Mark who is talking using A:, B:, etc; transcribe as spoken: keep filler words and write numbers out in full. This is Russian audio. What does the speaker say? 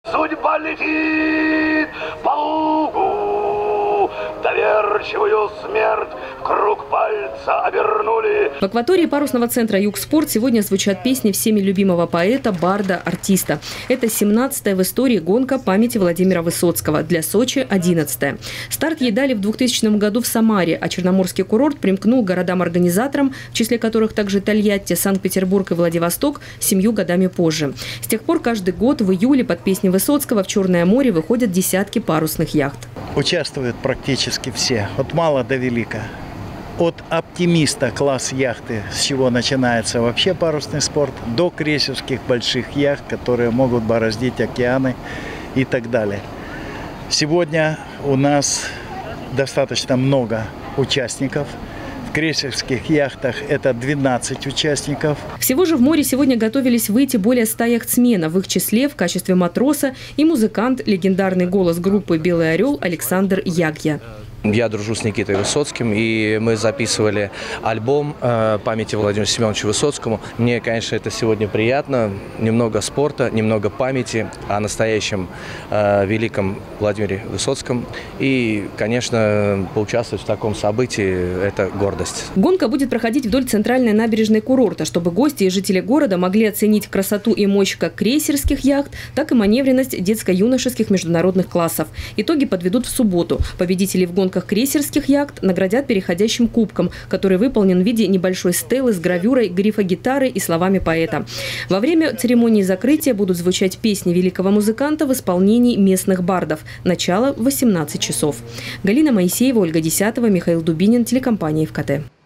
A: Судьба летит по лугу, доверчивую смерть в круг пальца обернули.
B: В акватории парусного центра «Югспорт» сегодня звучат песни всеми любимого поэта, барда, артиста. Это семнадцатая в истории гонка памяти Владимира Высоцкого. Для Сочи – одиннадцатая. Старт ей дали в двухтысячном году в Самаре, а Черноморский курорт примкнул к городам-организаторам, в числе которых также Тольятти, Санкт-Петербург и Владивосток, семью годами позже. С тех пор каждый год в июле под песни Высоцкого в Черное море выходят десятки парусных яхт.
C: Участвуют практически все, от мала до велика. От оптимиста класс яхты, с чего начинается вообще парусный спорт, до крейсерских больших яхт, которые могут бороздить океаны и так далее. Сегодня у нас достаточно много участников. В крейсерских яхтах это двенадцать участников.
B: Всего же в море сегодня готовились выйти более ста яхтсменов. В их числе в качестве матроса и музыкант, легендарный голос группы «Белый орел» Александр Ягья.
D: Я дружу с Никитой Высоцким, и мы записывали альбом э, памяти Владимиру Семеновичу Высоцкому. Мне, конечно, это сегодня приятно. Немного спорта, немного памяти о настоящем э, великом Владимире Высоцком. И, конечно, поучаствовать в таком событии – это гордость.
B: Гонка будет проходить вдоль центральной набережной курорта, чтобы гости и жители города могли оценить красоту и мощь как крейсерских яхт, так и маневренность детско-юношеских международных классов. Итоги подведут в субботу. Победителей в гонках крейсерских яхт наградят переходящим кубком, который выполнен в виде небольшой стелы с гравюрой, грифа гитары и словами поэта. Во время церемонии закрытия будут звучать песни великого музыканта в исполнении местных бардов. Начало в восемнадцать часов. Галина Моисеева, Ольга Десятова, Михаил Дубинин, телекомпания ФКТ.